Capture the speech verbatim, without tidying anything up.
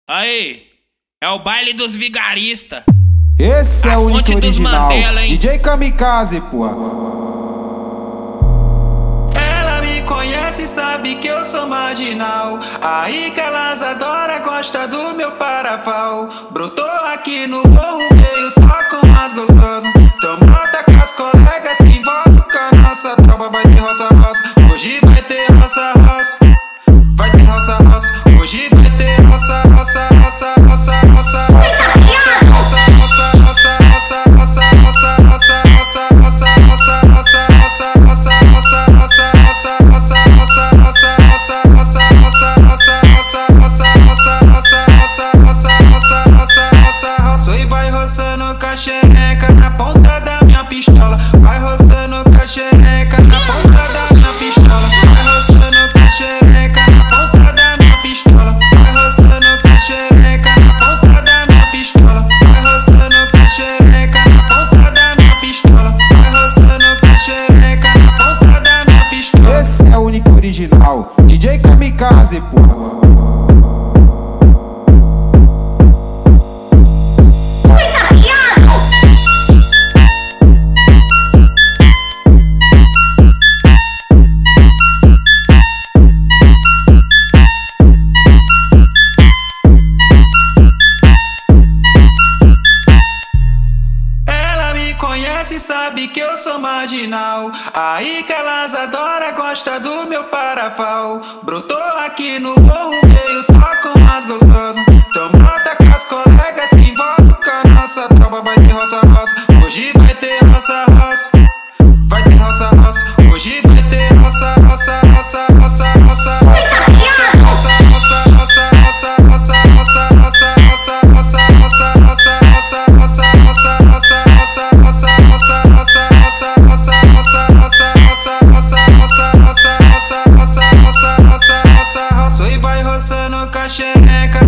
Aí, é o baile dos vigaristas. Esse é o único original. Mandela, D J Kamikaze, porra. Ela me conhece e sabe que eu sou marginal. Aí que elas adoram, gosta do meu parafal. Brotou aqui no morro, veio só com as gostosas. Então brota com as colegas, se envolve com a nossa tropa. Vai ter roça-roça, hoje vai ter roça-roça. Vai ter roça-roça, hoje vai ter roça-roça, roça-roça, roça-roça. E vai roçando com a xereca na ponta da minha pistola. Vai roçando com a xereca na ponta da minha pistola. Vai roçando com a xereca na ponta da minha pistola. Vai roçando com a xereca na ponta da minha pistola. Vai roçando com a xereca na ponta da minha pistola. Vai roçando com a xereca na ponta da minha pistola. Esse é o único original. D J Kamikaze, porra. Conhece, sabe que eu sou marginal. Aí que elas adoram, gosta do meu parafal. Brotou aqui no morro, veio só com as gostosas. Então brota com as colegas, se envolve com a nossa tropa. Vai ter roça-roça, hoje vai ter roça-roça. Vai ter roça-roça, hoje vai ter roça-roça, roça-roça, roça-roça. E vai roçando com a xereca